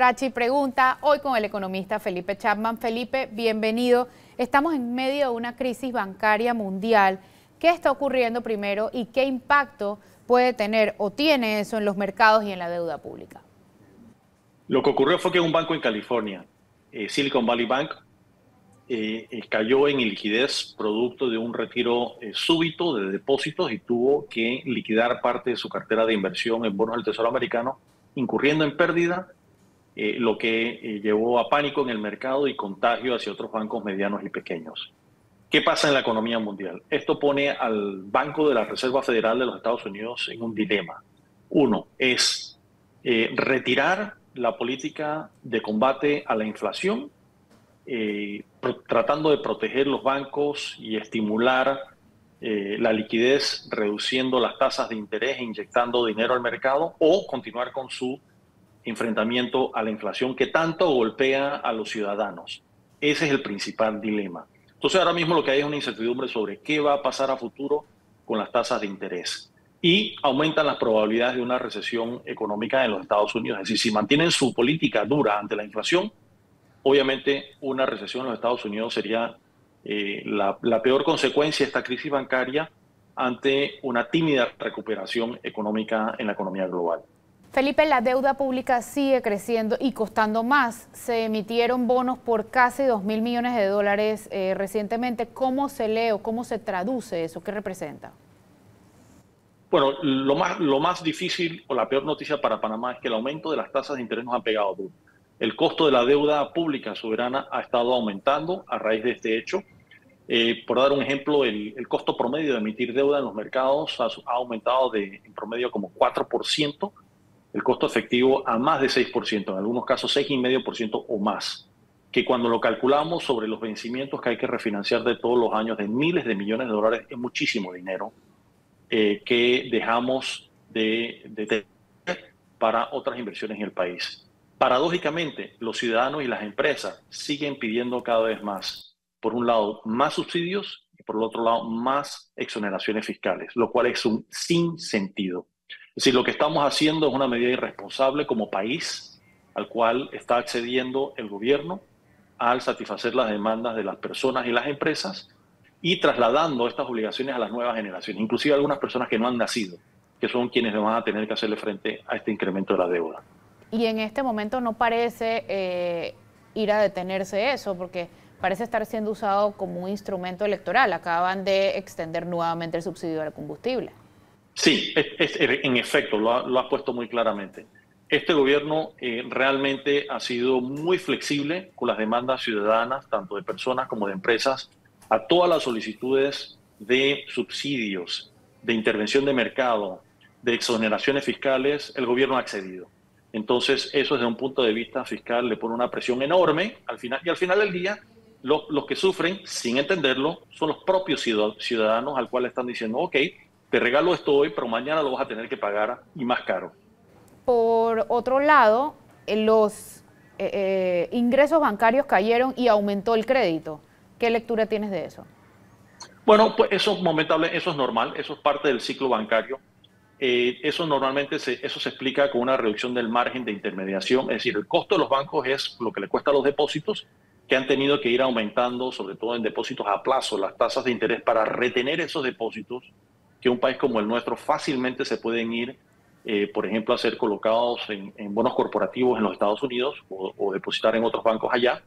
Trachi Pregunta, hoy con el economista Felipe Chapman. Felipe, bienvenido. Estamos en medio de una crisis bancaria mundial. ¿Qué está ocurriendo primero y qué impacto puede tener o tiene eso en los mercados y en la deuda pública? Lo que ocurrió fue que un banco en California, Silicon Valley Bank, cayó en iliquidez producto de un retiro súbito de depósitos y tuvo que liquidar parte de su cartera de inversión en bonos del Tesoro americano, incurriendo en pérdida, lo que llevó a pánico en el mercado y contagio hacia otros bancos medianos y pequeños. ¿Qué pasa en la economía mundial? Esto pone al Banco de la Reserva Federal de los Estados Unidos en un dilema. Uno es retirar la política de combate a la inflación, tratando de proteger los bancos y estimular la liquidez, reduciendo las tasas de interés e inyectando dinero al mercado, o continuar con su enfrentamiento a la inflación que tanto golpea a los ciudadanos. Ese es el principal dilema. Entonces ahora mismo lo que hay es una incertidumbre sobre qué va a pasar a futuro con las tasas de interés. Y aumentan las probabilidades de una recesión económica en los Estados Unidos. Es decir, si mantienen su política dura ante la inflación, obviamente una recesión en los Estados Unidos sería la peor consecuencia de esta crisis bancaria ante una tímida recuperación económica en la economía global. Felipe, la deuda pública sigue creciendo y costando más. Se emitieron bonos por casi 2.000 millones de dólares recientemente. ¿Cómo se lee o cómo se traduce eso? ¿Qué representa? Bueno, lo más difícil o la peor noticia para Panamá es que el aumento de las tasas de interés nos ha pegado duro. El costo de la deuda pública soberana ha estado aumentando a raíz de este hecho. Por dar un ejemplo, el costo promedio de emitir deuda en los mercados ha aumentado en promedio como 4%. El costo efectivo a más de 6%, en algunos casos 6,5% o más, que cuando lo calculamos sobre los vencimientos que hay que refinanciar de todos los años de miles de millones de dólares, es muchísimo dinero que dejamos de tener para otras inversiones en el país. Paradójicamente, los ciudadanos y las empresas siguen pidiendo cada vez más, por un lado, más subsidios y por el otro lado, más exoneraciones fiscales, lo cual es un sinsentido. Es decir, lo que estamos haciendo es una medida irresponsable como país al cual está accediendo el gobierno al satisfacer las demandas de las personas y las empresas y trasladando estas obligaciones a las nuevas generaciones, inclusive a algunas personas que no han nacido, que son quienes van a tener que hacerle frente a este incremento de la deuda. Y en este momento no parece ir a detenerse eso, porque parece estar siendo usado como un instrumento electoral. Acaban de extender nuevamente el subsidio al combustible. Sí, en efecto, lo has puesto muy claramente. Este gobierno realmente ha sido muy flexible con las demandas ciudadanas, tanto de personas como de empresas, a todas las solicitudes de subsidios, de intervención de mercado, de exoneraciones fiscales, el gobierno ha accedido. Entonces, eso desde un punto de vista fiscal le pone una presión enorme al final, y al final del día, los que sufren, sin entenderlo, son los propios ciudadanos al cual están diciendo, ok, te regalo esto hoy, pero mañana lo vas a tener que pagar y más caro. Por otro lado, los ingresos bancarios cayeron y aumentó el crédito. ¿Qué lectura tienes de eso? Bueno, pues eso es momentable, eso es normal, eso es parte del ciclo bancario. Eso normalmente eso se explica con una reducción del margen de intermediación, es decir, el costo de los bancos es lo que le cuesta a los depósitos, que han tenido que ir aumentando, sobre todo en depósitos a plazo, las tasas de interés para retener esos depósitos, que un país como el nuestro fácilmente se pueden ir, por ejemplo, a ser colocados en bonos corporativos en los Estados Unidos o depositar en otros bancos allá.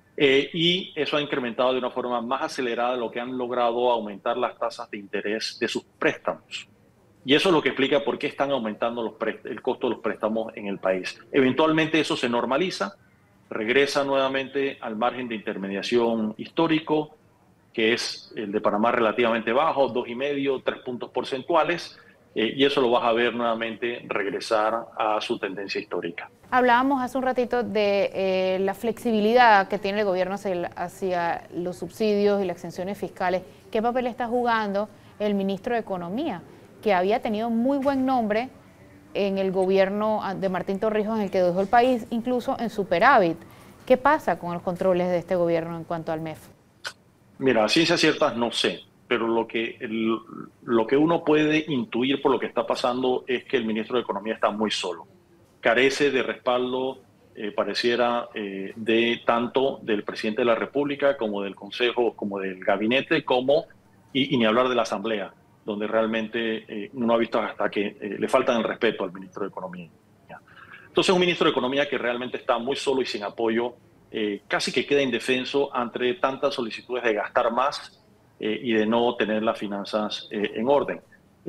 Y eso ha incrementado de una forma más acelerada de lo que han logrado aumentar las tasas de interés de sus préstamos. Y eso es lo que explica por qué están aumentando el costo de los préstamos en el país. Eventualmente eso se normaliza, regresa nuevamente al margen de intermediación histórico, que es el de Panamá relativamente bajo, 2,5, 3 puntos porcentuales, y eso lo vas a ver nuevamente regresar a su tendencia histórica. Hablábamos hace un ratito de la flexibilidad que tiene el gobierno hacia los subsidios y las exenciones fiscales. ¿Qué papel está jugando el ministro de Economía, que había tenido muy buen nombre en el gobierno de Martín Torrijos, en el que dejó el país incluso en superávit? ¿Qué pasa con los controles de este gobierno en cuanto al MEF? Mira, a ciencias ciertas no sé, pero lo que uno puede intuir por lo que está pasando es que el ministro de Economía está muy solo. Carece de respaldo pareciera, de tanto del presidente de la República como del Consejo, como del gabinete, y ni hablar de la Asamblea, donde realmente uno ha visto hasta que le faltan el respeto al ministro de Economía. Entonces, un ministro de Economía que realmente está muy solo y sin apoyo, casi que queda indefenso ante tantas solicitudes de gastar más y de no tener las finanzas en orden.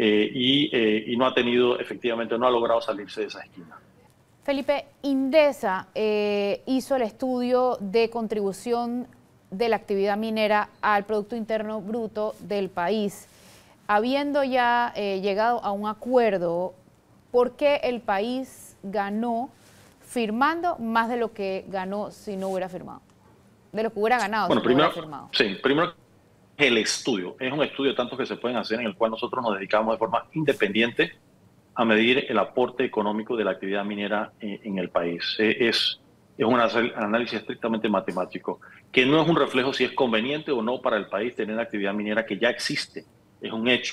Y no ha tenido, efectivamente, no ha logrado salirse de esa esquina. Felipe, Indesa hizo el estudio de contribución de la actividad minera al Producto Interno Bruto del país. Habiendo ya llegado a un acuerdo, ¿por qué el país ganó firmando más de lo que ganó si no hubiera firmado? De lo que hubiera ganado Bueno, si no hubiera firmado. Sí, primero el estudio. Es un estudio tanto que se pueden hacer en el cual nosotros nos dedicamos de forma independiente a medir el aporte económico de la actividad minera en el país. Es un análisis estrictamente matemático, que no es un reflejo si es conveniente o no para el país tener actividad minera que ya existe. Es un hecho.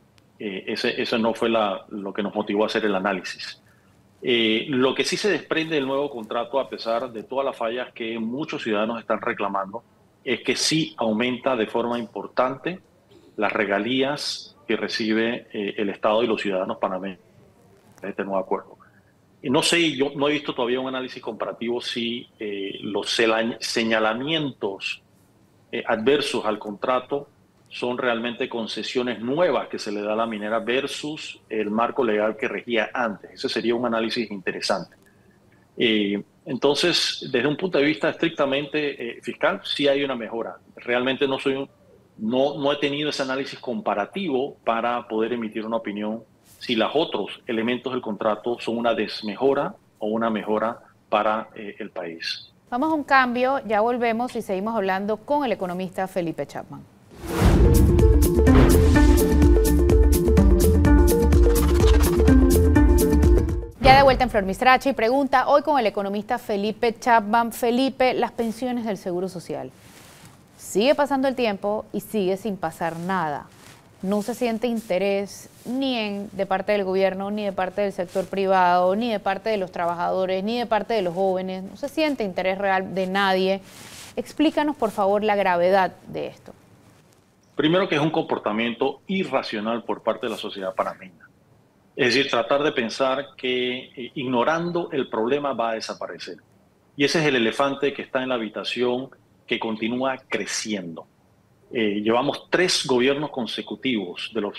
Eso no fue lo que nos motivó a hacer el análisis. Lo que sí se desprende del nuevo contrato, a pesar de todas las fallas que muchos ciudadanos están reclamando, es que sí aumenta de forma importante las regalías que recibe el Estado y los ciudadanos panameños de este nuevo acuerdo. No sé, yo no he visto todavía un análisis comparativo si los señalamientos adversos al contrato son realmente concesiones nuevas que se le da a la minera versus el marco legal que regía antes. Ese sería un análisis interesante. Entonces, desde un punto de vista estrictamente fiscal, sí hay una mejora. Realmente no he tenido ese análisis comparativo para poder emitir una opinión si los otros elementos del contrato son una desmejora o una mejora para el país. Vamos a un cambio, ya volvemos y seguimos hablando con el economista Felipe Chapman. Ya de vuelta en Flor Mistracho y pregunta hoy con el economista Felipe Chapman. Felipe, las pensiones del Seguro Social. Sigue pasando el tiempo y sigue sin pasar nada. No se siente interés ni de parte del gobierno, ni de parte del sector privado, ni de parte de los trabajadores, ni de parte de los jóvenes. No se siente interés real de nadie. Explícanos, por favor, la gravedad de esto. Primero, que es un comportamiento irracional por parte de la sociedad panameña. Es decir, tratar de pensar que ignorando el problema va a desaparecer. Y ese es el elefante que está en la habitación, que continúa creciendo. Llevamos 3 gobiernos consecutivos de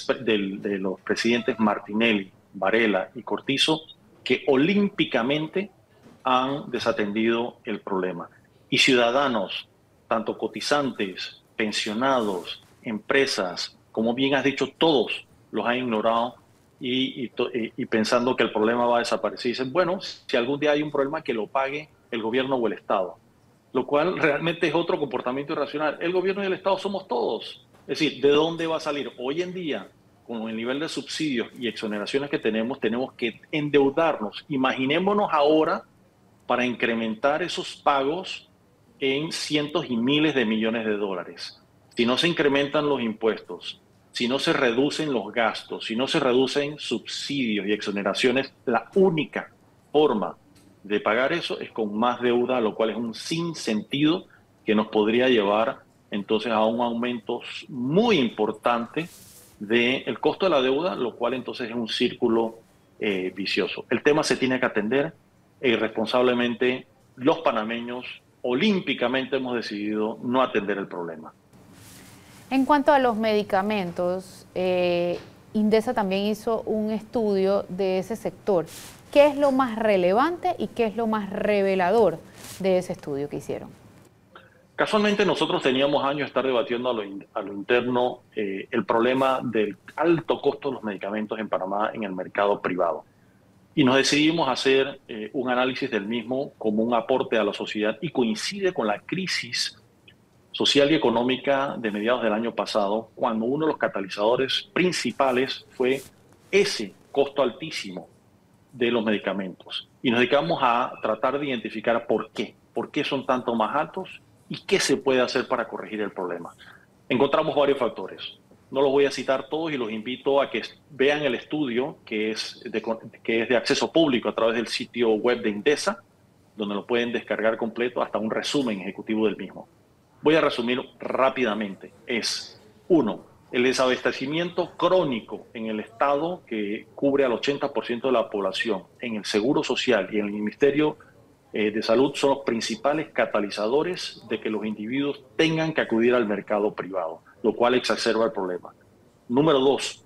los presidentes Martinelli, Varela y Cortizo que olímpicamente han desatendido el problema. Y ciudadanos, tanto cotizantes, pensionados, empresas, como bien has dicho, todos los han ignorado y pensando que el problema va a desaparecer. Dicen, bueno, si algún día hay un problema, que lo pague el gobierno o el Estado. Lo cual realmente es otro comportamiento irracional. El gobierno y el Estado somos todos. Es decir, ¿de dónde va a salir? Hoy en día, con el nivel de subsidios y exoneraciones que tenemos que endeudarnos. Imaginémonos ahora para incrementar esos pagos en cientos y miles de millones de dólares. Si no se incrementan los impuestos, si no se reducen los gastos, si no se reducen subsidios y exoneraciones, la única forma de pagar eso es con más deuda, lo cual es un sinsentido que nos podría llevar entonces a un aumento muy importante del costo de la deuda, lo cual entonces es un círculo vicioso. El tema se tiene que atender e irresponsablemente los panameños olímpicamente hemos decidido no atender el problema. En cuanto a los medicamentos, Indesa también hizo un estudio de ese sector. ¿Qué es lo más relevante y qué es lo más revelador de ese estudio que hicieron? Casualmente nosotros teníamos años de estar debatiendo a lo interno el problema del alto costo de los medicamentos en Panamá en el mercado privado. Y nos decidimos hacer un análisis del mismo como un aporte a la sociedad y coincide con la crisis social y económica de mediados del año pasado, cuando uno de los catalizadores principales fue ese costo altísimo de los medicamentos. Y nos dedicamos a tratar de identificar por qué son tanto más altos y qué se puede hacer para corregir el problema. Encontramos varios factores. No los voy a citar todos y los invito a que vean el estudio que es de acceso público a través del sitio web de Indesa donde lo pueden descargar completo, hasta un resumen ejecutivo del mismo. Voy a resumir rápidamente. Es, uno, el desabastecimiento crónico en el Estado, que cubre al 80% de la población, en el Seguro Social y en el Ministerio de Salud, son los principales catalizadores de que los individuos tengan que acudir al mercado privado, lo cual exacerba el problema. Número dos,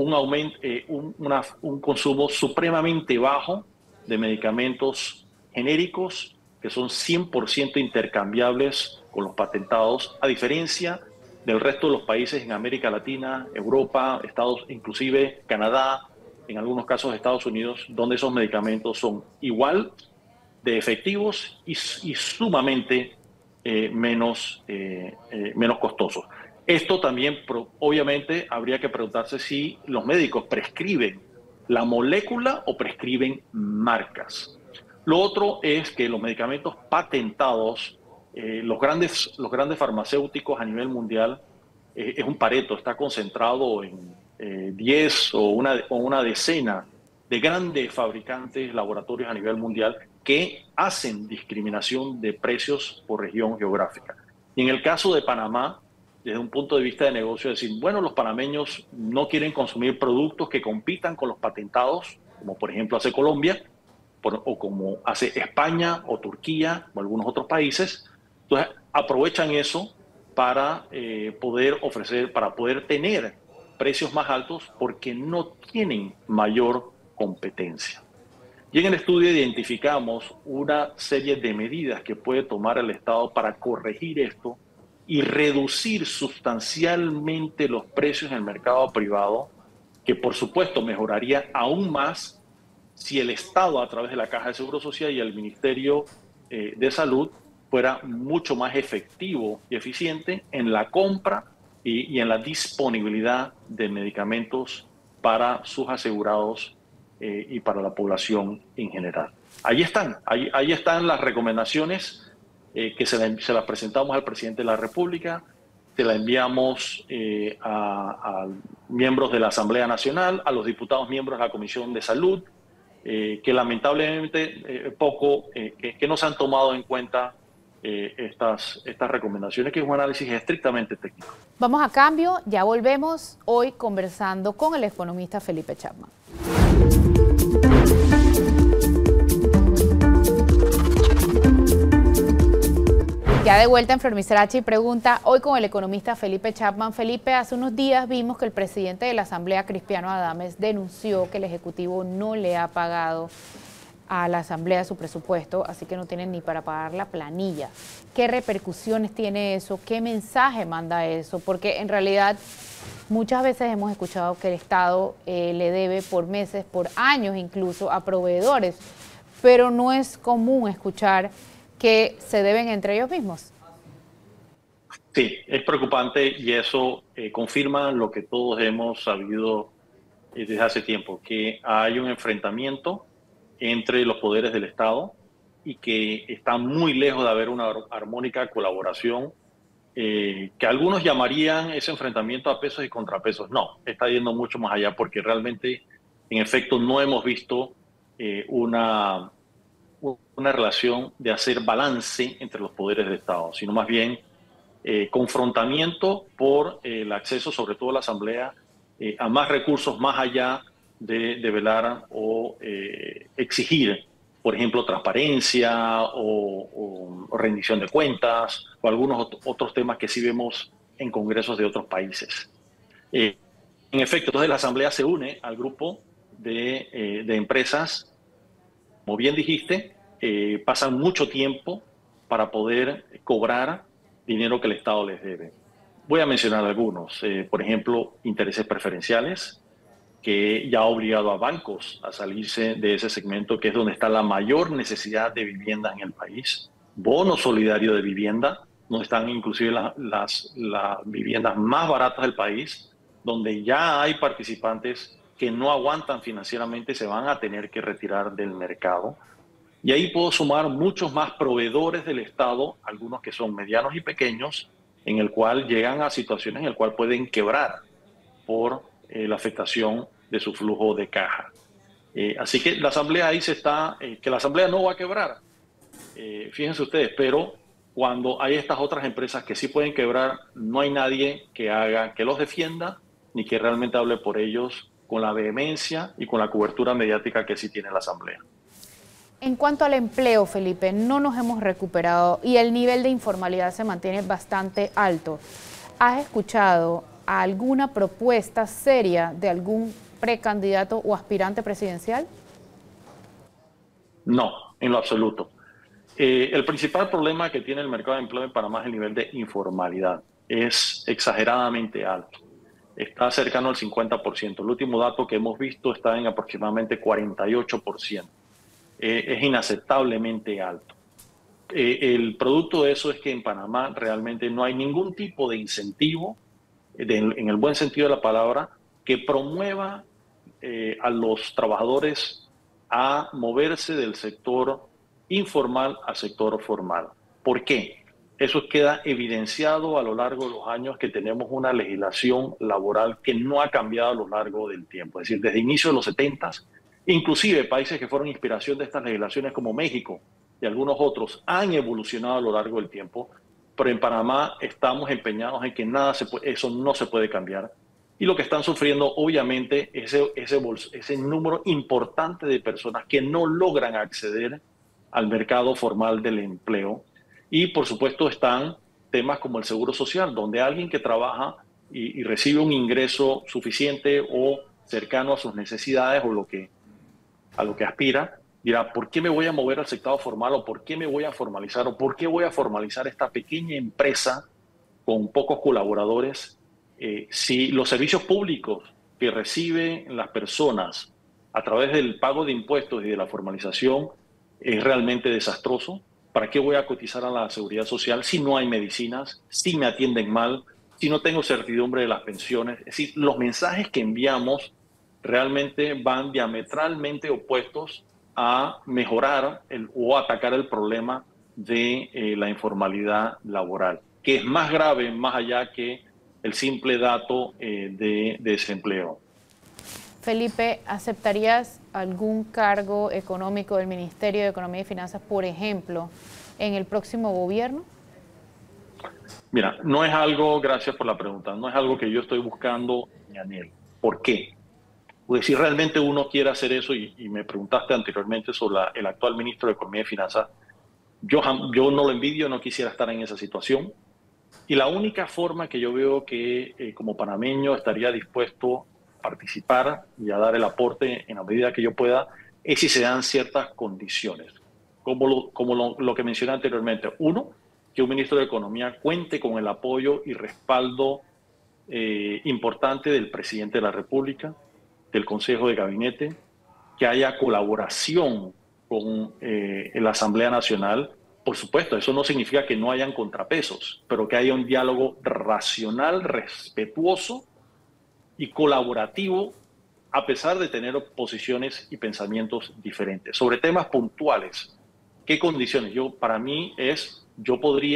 un consumo supremamente bajo de medicamentos genéricos que son 100% intercambiables con los patentados, a diferencia del resto de los países en América Latina, Europa, inclusive Canadá, en algunos casos Estados Unidos, donde esos medicamentos son igual de efectivos y sumamente menos costosos. Esto también, obviamente, habría que preguntarse si los médicos prescriben la molécula o prescriben marcas. Lo otro es que los medicamentos patentados, los grandes farmacéuticos a nivel mundial, es un Pareto, está concentrado en 10 o una decena de grandes fabricantes, laboratorios a nivel mundial que hacen discriminación de precios por región geográfica. Y en el caso de Panamá, desde un punto de vista de negocio, decir, bueno, los panameños no quieren consumir productos que compitan con los patentados, como por ejemplo hace Colombia, o como hace España o Turquía o algunos otros países. Entonces aprovechan eso para poder tener precios más altos porque no tienen mayor competencia. Y en el estudio identificamos una serie de medidas que puede tomar el Estado para corregir esto y reducir sustancialmente los precios en el mercado privado, que por supuesto mejoraría aún más si el Estado, a través de la Caja de Seguro Social y el Ministerio de Salud, fuera mucho más efectivo y eficiente en la compra y en la disponibilidad de medicamentos para sus asegurados y para la población en general. Ahí están las recomendaciones que se las presentamos al presidente de la República, se las enviamos a miembros de la Asamblea Nacional, a los diputados miembros de la Comisión de Salud, que lamentablemente que no se han tomado en cuenta estas recomendaciones, que es un análisis estrictamente técnico. Vamos a cambio, ya volvemos hoy conversando con el economista Felipe Chapman. Ya de vuelta en Flor Mi Sriracha pregunta hoy con el economista Felipe Chapman. Felipe, hace unos días vimos que el presidente de la Asamblea, Cristiano Adames, denunció que el Ejecutivo no le ha pagado a la Asamblea su presupuesto, así que no tienen ni para pagar la planilla. ¿Qué repercusiones tiene eso? ¿Qué mensaje manda eso? Porque en realidad muchas veces hemos escuchado que el Estado le debe por meses, por años incluso, a proveedores, pero no es común escuchar que se deben entre ellos mismos. Sí, es preocupante y eso confirma lo que todos hemos sabido desde hace tiempo, que hay un enfrentamiento entre los poderes del Estado y que está muy lejos de haber una armónica colaboración, que algunos llamarían ese enfrentamiento a pesos y contrapesos. No, está yendo mucho más allá porque realmente, en efecto, no hemos visto una relación de hacer balance entre los poderes del Estado, sino más bien confrontamiento por el acceso, sobre todo a la Asamblea, a más recursos más allá de velar o exigir, por ejemplo, transparencia o rendición de cuentas o algunos otros temas que sí vemos en congresos de otros países. En efecto, entonces la Asamblea se une al grupo de empresas, como bien dijiste, pasan mucho tiempo para poder cobrar dinero que el Estado les debe. Voy a mencionar algunos, por ejemplo, intereses preferenciales, que ya ha obligado a bancos a salirse de ese segmento, que es donde está la mayor necesidad de vivienda en el país. Bono solidario de vivienda, donde están inclusive las viviendas más baratas del país, donde ya hay participantes que no aguantan financieramente y se van a tener que retirar del mercado. Y ahí puedo sumar muchos más proveedores del Estado, algunos que son medianos y pequeños, en el cual llegan a situaciones en el cual pueden quebrar por la afectación de su flujo de caja. Así que la Asamblea ahí que la Asamblea no va a quebrar, fíjense ustedes, pero cuando hay estas otras empresas que sí pueden quebrar, no hay nadie que los defienda ni que realmente hable por ellos con la vehemencia y con la cobertura mediática que sí tiene la Asamblea. En cuanto al empleo, Felipe, no nos hemos recuperado y el nivel de informalidad se mantiene bastante alto. ¿Has escuchado alguna propuesta seria de algún precandidato o aspirante presidencial? No, en lo absoluto. El principal problema que tiene el mercado de empleo en Panamá es el nivel de informalidad. Es exageradamente alto. Está cercano al 50%. El último dato que hemos visto está en aproximadamente 48%. Es inaceptablemente alto. El producto de eso es que en Panamá realmente no hay ningún tipo de incentivo, en el buen sentido de la palabra, que promueva a los trabajadores a moverse del sector informal al sector formal. ¿Por qué? Eso queda evidenciado a lo largo de los años que tenemos una legislación laboral que no ha cambiado a lo largo del tiempo. Es decir, desde inicio de los 70s, inclusive países que fueron inspiración de estas legislaciones como México y algunos otros han evolucionado a lo largo del tiempo, pero en Panamá estamos empeñados en que eso no se puede cambiar. Y lo que están sufriendo, obviamente, es ese número importante de personas que no logran acceder al mercado formal del empleo. Y, por supuesto, están temas como el seguro social, donde alguien que trabaja y recibe un ingreso suficiente o cercano a sus necesidades o a lo que aspira, dirá, ¿por qué me voy a mover al sector formal o por qué me voy a formalizar o por qué voy a formalizar esta pequeña empresa con pocos colaboradores si los servicios públicos que reciben las personas a través del pago de impuestos y de la formalización es realmente desastroso? ¿Para qué voy a cotizar a la seguridad social si no hay medicinas, si me atienden mal, si no tengo certidumbre de las pensiones? Es decir, los mensajes que enviamos realmente van diametralmente opuestos a mejorar o atacar el problema de la informalidad laboral, que es más grave más allá que el simple dato de desempleo. Felipe, ¿aceptarías algún cargo económico del Ministerio de Economía y Finanzas, por ejemplo, en el próximo gobierno? Mira, no es algo, gracias por la pregunta, no es algo que yo estoy buscando ni anhelo. ¿Por qué? Pues si realmente uno quiere hacer eso, y me preguntaste anteriormente sobre el actual ministro de Economía y Finanzas, yo no lo envidio, no quisiera estar en esa situación. Y la única forma que yo veo que como panameño estaría dispuesto a participar y a dar el aporte en la medida que yo pueda es si se dan ciertas condiciones, como lo que mencioné anteriormente. Uno, que un ministro de Economía cuente con el apoyo y respaldo importante del presidente de la República, del Consejo de Gabinete, que haya colaboración con la Asamblea Nacional. Por supuesto, eso no significa que no hayan contrapesos, pero que haya un diálogo racional, respetuoso y colaborativo, a pesar de tener posiciones y pensamientos diferentes. Sobre temas puntuales, ¿qué condiciones? Para mí yo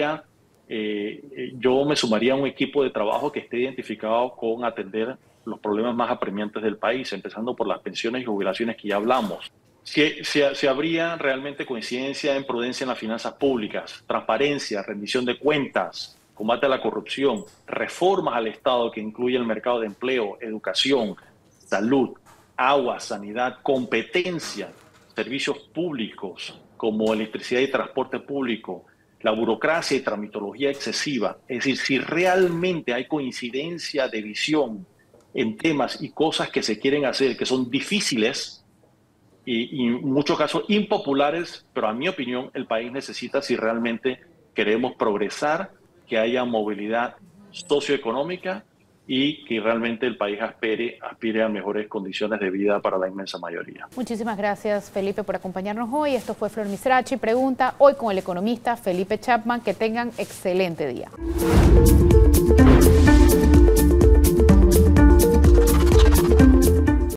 me sumaría a un equipo de trabajo que esté identificado con atender los problemas más apremiantes del país, empezando por las pensiones y jubilaciones que ya hablamos. Si habría realmente coincidencia en prudencia en las finanzas públicas, transparencia, rendición de cuentas, combate a la corrupción, reformas al Estado que incluye el mercado de empleo, educación, salud, agua, sanidad, competencia, servicios públicos como electricidad y transporte público, la burocracia y tramitología excesiva. Es decir, si realmente hay coincidencia de visión en temas y cosas que se quieren hacer que son difíciles y en muchos casos impopulares, pero a mi opinión el país necesita, si realmente queremos progresar, que haya movilidad socioeconómica y que realmente el país aspire a mejores condiciones de vida para la inmensa mayoría. Muchísimas gracias, Felipe, por acompañarnos hoy. Esto fue Flor Misrachi Pregunta, hoy con el economista Felipe Chapman. Que tengan excelente día.